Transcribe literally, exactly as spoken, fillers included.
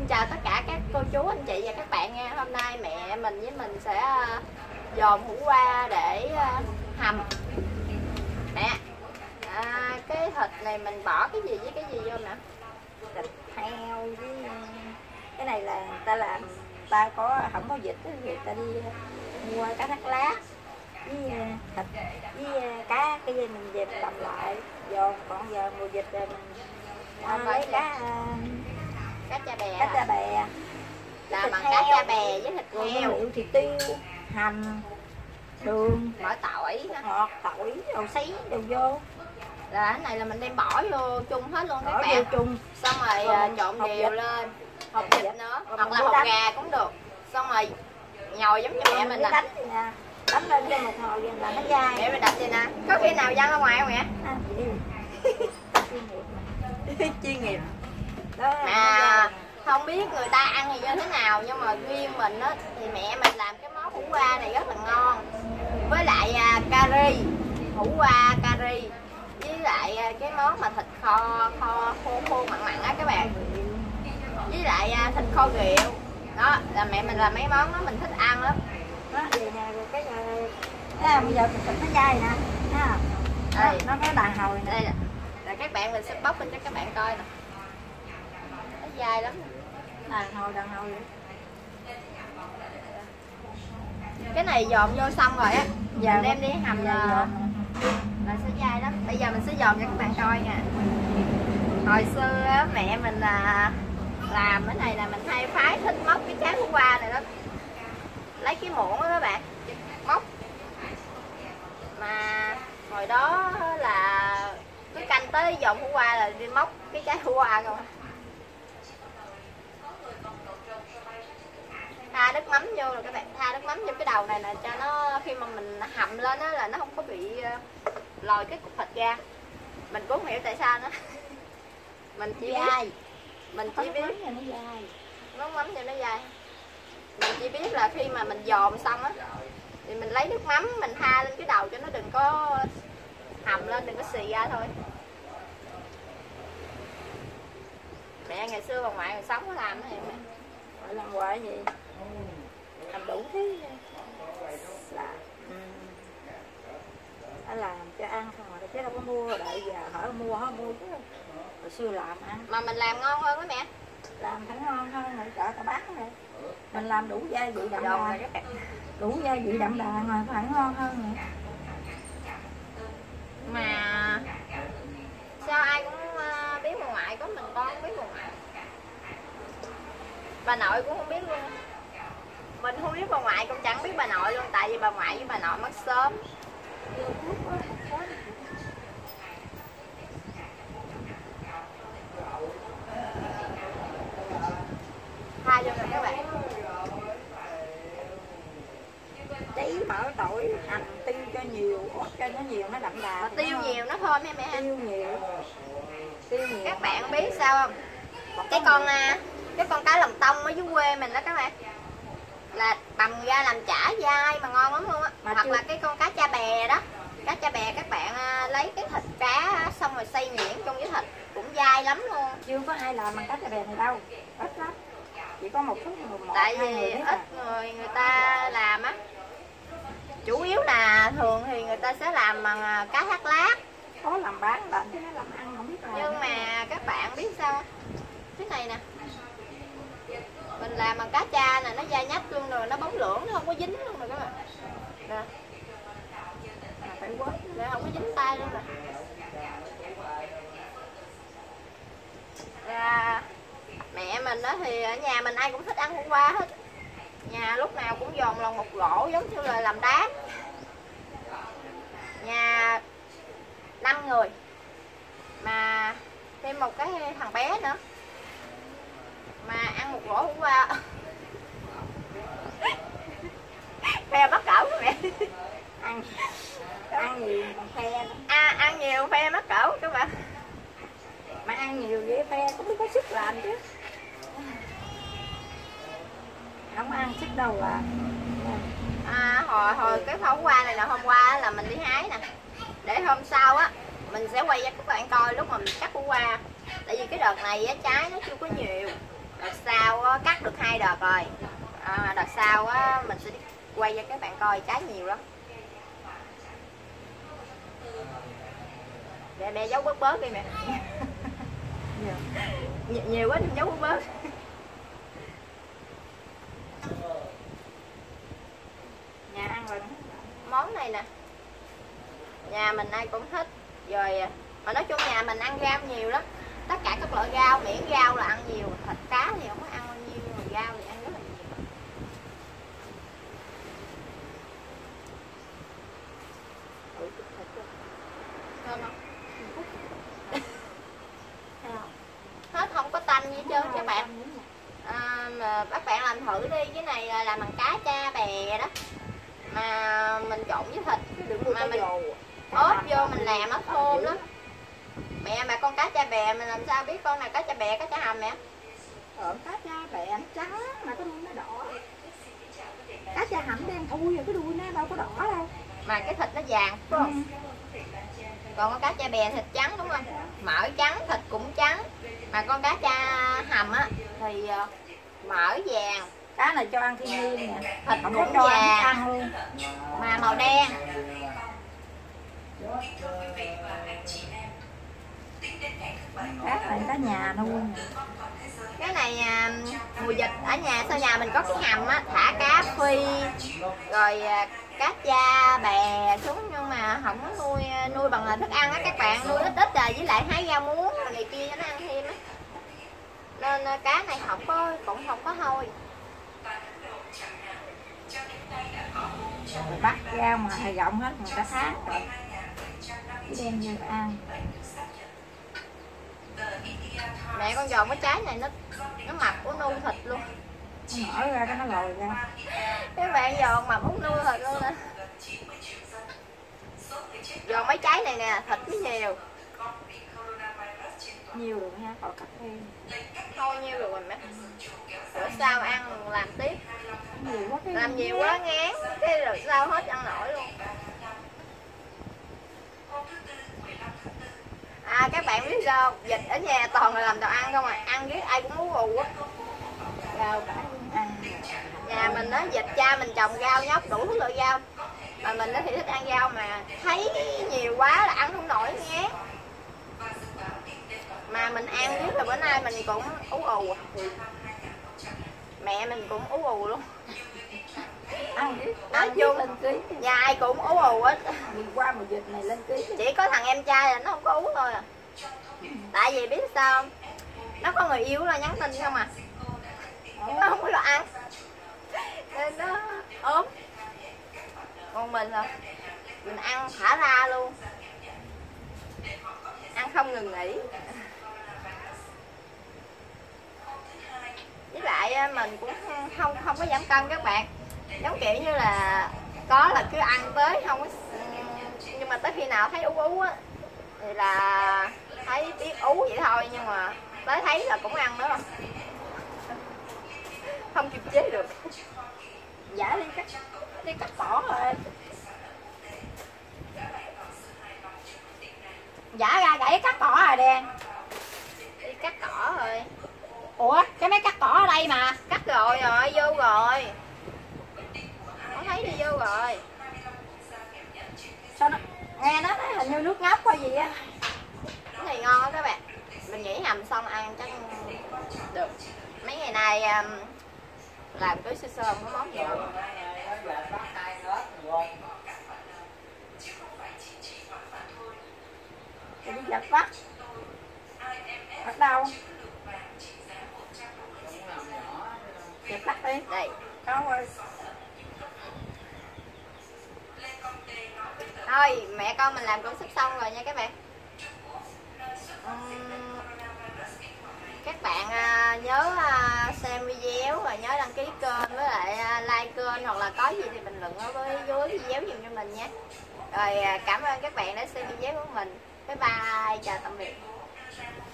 Xin chào tất cả các cô chú, anh chị và các bạn nha. Hôm nay mẹ mình với mình sẽ dồn hũ qua để hầm. Mẹ, à, cái thịt này mình bỏ cái gì với cái gì vô nè? Thịt heo với cái này là người ta làm, ta có không có vịt thì người ta đi mua cá thác lát với thịt với cá, cái gì mình về mình làm lại dồn. Còn giờ mùa vịt rồi mình lấy cá cá cha bè, cá cha bè là bằng cá cha bè với thịt heo. Liệu thì tiêu, hành, đường, bỏ tỏi, ngọt, tỏi, dầu sấy đều vô. Là cái này là mình đem bỏ vô chung hết luôn các bỏ bạn. vô chung. Xong rồi Còn trộn hột đều vịt. lên. Hột Hột vịt vịt nữa, Còn hoặc là mình hột đánh. gà cũng được. Xong rồi nhồi giống như mẹ mình nè. Đánh vậy nè, đánh lên cho một hồi vậy là nó dai. Mẹ mình đập vậy nè. Có khi nào văng ra ngoài không mẹ? À, chuyên nghiệp mà. Chuyên nghiệp. Đó, À, không biết người ta ăn thì như thế nào, nhưng mà riêng mình á thì mẹ mình làm cái món hủ qua này rất là ngon. Với lại à, cà ri, hủ qua cà ri, với lại à, cái món mà thịt kho kho khô khô mặn mặn á các bạn, với lại à, thịt kho rượu. Đó là mẹ mình làm mấy món đó mình thích ăn lắm. Đó, vậy nè, rồi cái à, bây giờ thịt nó dai nè, ha. Đây, nó có đàn hồi nè. Đây là, là các bạn mình sẽ bóc lên cho các bạn coi nè. Nó dai lắm. Đàn hồi, đàn hồi. Cái này dồn vô xong rồi á, Giờ mình đem đi hầm là, là sẽ dai lắm. Bây giờ mình sẽ dồn cho các bạn coi nha. Hồi xưa á, mẹ mình là làm cái này là mình hay phái thích móc cái chén hủ qua này đó, lấy cái muỗng đó các bạn móc. Mà hồi đó là cứ canh tới dồn hủ qua là đi móc cái trái hủ qua không. Tha nước mắm vô rồi các bạn, tha nước mắm vô cái đầu này là cho nó khi mà mình hầm lên á là nó không có bị lòi cái cục thịt ra. Mình cũng không hiểu tại sao nữa. Mình chỉ biết mình chỉ biết nước mắm cho nó dai. Mình chỉ biết là khi mà mình dồn xong á thì mình lấy nước mắm mình tha lên cái đầu cho nó đừng có hầm lên, đừng có xì ra thôi. Mẹ ngày xưa bà ngoại còn sống có làm đó mẹ. Gọi làm hoài gì làm đủ thứ là ừ. Đã làm cho ăn không rồi chứ đâu có mua, đợi giờ hỏi mua hỏi mua chứ hồi xưa làm ăn Mà mình làm ngon hơn đó mẹ, làm phải ngon hơn rồi chợ ta bán rồi mình làm đủ gia vị đậm dồn đà, rồi các bạn. đủ gia vị đậm đà rồi phải ngon hơn nữa. Mà sao ai cũng uh, biết bà ngoại, có mình con không biết bà ngoại, bà nội cũng không biết luôn. Mình không biết bà ngoại cũng chẳng biết bà nội luôn, tại vì bà ngoại với bà nội mất sớm. Tha vô rồi các bạn. Cháy mỡ tỏi hành tiêu cho nhiều, cho nó nhiều nó đậm đà. Mà tiêu nhiều nó thơm nha mẹ ha. Tiêu nhiều, tiêu nhiều. Các bạn biết sao không? Cái con cái con cá lòng tông ở dưới quê mình đó các bạn, là bằm ra làm chả dai mà ngon lắm luôn á. Hoặc chưa... là cái con cá cha bè đó, cá cha bè các bạn lấy cái thịt cá xong rồi xay nhuyễn chung với thịt cũng dai lắm luôn. Chưa có ai làm bằng cá cha bè này đâu, ít lắm, chỉ có một số một, tại vì người ít à. người người ta làm á, chủ yếu là thường thì người ta sẽ làm bằng cá thác lát, có làm bán làm chứ nó làm ăn không biết làm. Nhưng mà các bạn biết sao, cái này nè mình làm bằng cá cha nè, nó dai nhách luôn rồi, nó bóng lưỡng, nó không có dính luôn rồi các bạn nè, phải quấn để không có dính tay luôn rồi. Và mẹ mình đó thì ở nhà mình ai cũng thích ăn hủ qua hết, nhà lúc nào cũng dồn lòng một gỗ giống như là làm đám. Nhà năm người mà thêm một cái thằng bé nữa mà ăn một gỗ hủ qua phe mắc cỡ các mẹ. ăn ăn nhiều còn phe à, ăn nhiều phe mắc cỡ các bạn, mà ăn nhiều vậy phe cũng biết có sức làm chứ, không ăn sức đâu à. À, hồi hồi cái hủ qua này là hôm qua là mình đi hái nè, để hôm sau á mình sẽ quay cho các bạn coi lúc mà mình cắt hủ qua. Tại vì cái đợt này á trái nó chưa có nhiều, đợt sau cắt được hai đợt rồi. À, đợt sau á mình sẽ quay cho các bạn coi, trái nhiều lắm. Để mẹ giấu bớt bớt đi mẹ. Nhiều, nhiều quá đừng giấu bớt bớt. Nhà ăn rồi. Món này nè, nhà mình ai cũng thích rồi, mà nói chung nhà mình ăn rau nhiều lắm, tất cả các loại rau, miễn rau là ăn nhiều, thịt cá thì không có ăn bao nhiêu, mà rau thì ăn rất là nhiều. Ngon không? Hết không có tanh gì hết trơn các bạn. À, mà các bạn làm thử đi, cái này là làm bằng cá cha bè đó, mà mình trộn với thịt, mà mình ốp vô mình làm nó thơm lắm. Mẹ mà con cá cha bè mình làm sao biết con nào cá cha bè cá cha hầm mẹ? Ờ, cá cha bè nó trắng mà cái đuôi nó đỏ. Cá cha hầm đen thui rồi cái đuôi nó đâu có đỏ đâu. Mà cái thịt nó vàng phải không? Ừ. Còn con cá cha bè thịt trắng đúng không? Mỡ trắng, thịt cũng trắng. Mà con cá cha hầm á thì mỡ vàng. Cá này cho ăn thiên nhiên nè, thịt không cũng có cho vàng ăn luôn. Mà màu đen. Cá này cá nhà luôn. Cái này à, mùa dịch ở nhà sau nhà mình có cái hầm á, thả cá phi rồi à, cá cha bè xuống, nhưng mà không có nuôi nuôi bằng là thức ăn á các bạn, nuôi ít ít à, với lại hái rau muống này kia cho nó ăn thêm á, nên à, cá này không có cũng không có hôi. Rồi bắt rau mà rộng hết người ta thác rồi cái đem vô ăn. Mẹ con giòn cái trái này nó nó mập của nu thịt luôn, Nó mở ra cái nó lồi ra. các bạn giòn mập út nu thịt luôn nè. Giòn mấy trái này nè, thịt mới nhiều. Nhiều rồi ha, còn cắt thêm. Thôi nhiêu rồi mẹ. Bữa sau ăn làm tiếp. Nhiều quá cái Làm nhiều quá ngán, cái rồi sao hết ăn nổi luôn. À các bạn biết sao, dịch ở nhà toàn là làm đồ ăn không à, ăn với ai cũng ú ù á. rau cải ăn. Nhà mình á, dịch cha mình trồng rau nhóc đủ thứ loại rau, mà mình nó thì thích ăn rau, mà thấy nhiều quá là ăn không nổi, ngán. Mà mình ăn biết là bữa nay mình cũng ú ù, mẹ mình cũng ú ù luôn. Ăn biết, Nói chung lên ký. nhà ai cũng ú ù hết. Đi qua mùa dịch này lên ký. Chỉ có thằng em trai là nó không có ú thôi à. Tại vì biết sao không? Nó có người yêu là nhắn tin không à, nó không có lo ăn nên nó ốm. Còn mình hả, mình ăn thả ra luôn, ăn không ngừng nghỉ. Với lại mình cũng không không có giảm cân các bạn, giống kiểu như là có là cứ ăn tới không có, nhưng mà tới khi nào thấy ú ú á thì là thấy biết ú vậy thôi, nhưng mà tới thấy là cũng ăn nữa, không kiềm chế được. Giả đi cắt đi cắt cỏ rồi. Giả ra gãy cắt cỏ rồi đen. Đi cắt cỏ rồi. Ủa cái máy cắt cỏ ở đây mà. Cắt rồi rồi, vô rồi. Có thấy đi vô rồi. Sao nó nghe nó thấy hình như nước ngóc qua gì á. Cái này ngon đó các bạn. Mình nghĩ hầm xong ăn chắc được. Mấy ngày nay um, làm cưới sơ sơ không có món gì không. Thì đi giật bắt. Bắt đâu? Giật bắt đi. Đây. Đâu rồi. Thôi mẹ con mình làm cũng sắp xong rồi nha các bạn. uhm, Các bạn uh, nhớ uh, xem video và nhớ đăng ký kênh với lại uh, like kênh, hoặc là có gì thì bình luận ở với dưới video giùm cho mình nhé. Rồi uh, cảm ơn các bạn đã xem video của mình. Bye bye, chào tạm biệt.